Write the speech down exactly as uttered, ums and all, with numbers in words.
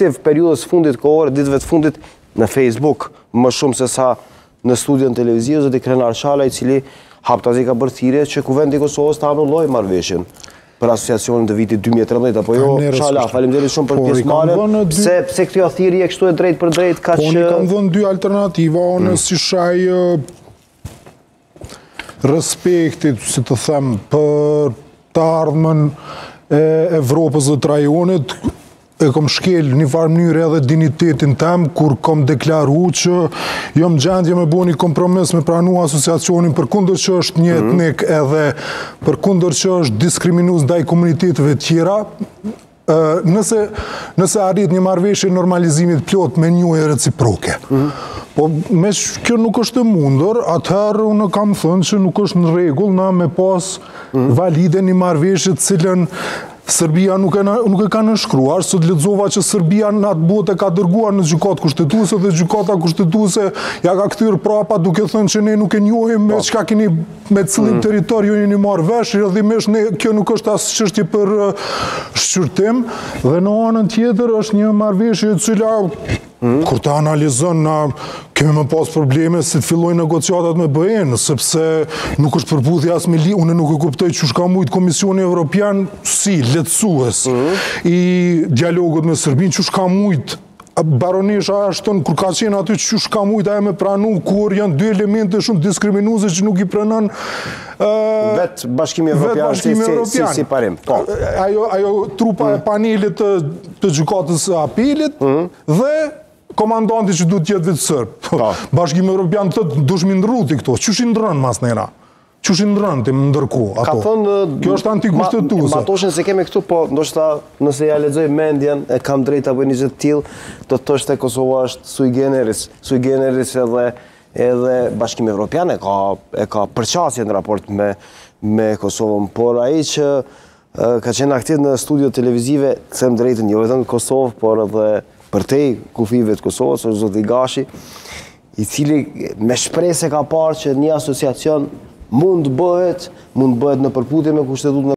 aktiv periudhës fundit kohore, ditëve të fundit në Facebook, më shumë se sa në studion televiziv, zoti Krenar Shala, i cili haptazi ka bërë thirrje që Kuvendi i Kosovës të anullojë marrëveshjen për asociacionin të vitit dy mijë e tridhjetë, apo jo? Shala, faleminderit shumë për pjesëmarrjen. Pse pse kjo thirrje kështu e drejt për drejt ka që... Po, një kam dhënë dy alternativa, unë si shaj respektit, si të them, për të ardhmen e Evropës dhe të rajonit, e kom shkel një farë mënyrë edhe dignitetin tem, kur kom deklaru që jom gjendje me bo një kompromis me pranu asociacionin për kundër që është një etnik edhe për kundër që është diskriminues ndaj komuniteteve tjera, nëse, nëse arrit një marrëveshje normalizimit plot me njohje reciproke. Po, me kjo nuk është e mundur, atëherë unë kam thënë që nuk është në rregull na me pas valide një marrëveshje të cilën Serbia nuk e, nuk e ka nënshkruar, sot lexova që Serbia në atë botë ka dërguar në gjykatë kushtetuese dhe gjykata kushtetuese ja ka kthyer prapa duke thënë që ne nuk e njohim me çka keni me cilin territor ju jeni marrë vesh, rrëdhimisht ne kjo nuk është as çështje për shqyrtim dhe në anën tjetër është një marrëveshje e cila kur të analizon na kemi më pas probleme si të fillojnë negociatat me B E-n, sepse nuk është përputhje as me li, unë nuk e kuptoj që shka mujt Komisioni Evropian si lehtësues i dialogut me Serbinë, që shka mujt baronesha Ashton, kur ka qenë aty që shka mujt aje me pranu, kur janë dy elemente shumë diskriminuese që nuk i pranon vetë Bashkimi Evropian si, si, si parim. Po. Ajo, ajo trupa e panelit të, të gjykatës së apelit dhe komandanti që du t'jetë vetë sërbë. Bashkimi Evropian të dush mi ndruti këto. Qysh i ndrën mas nera? Qysh i ndrën të më ndërku? Kjo është antikushtetuese. Ma toshin se kemi këtu, po ndoshta nëse ja lexoj mendjen, e kam drejt apo një gjë të tillë, do të thoshte Kosova është sui generis. Sui generis edhe edhe Bashkimi Evropian e ka e ka përqasje në raport me me Kosovën, por ai që ka qenë aktiv në studio televizive, them drejtën, jo vetëm në Kosovë, por edhe përtej kufive të Kosovës, është zoti Gashi, i cili me shpresë ka parë që një asociacion mund bëhet, mund bëhet në përputhje me kushtetutën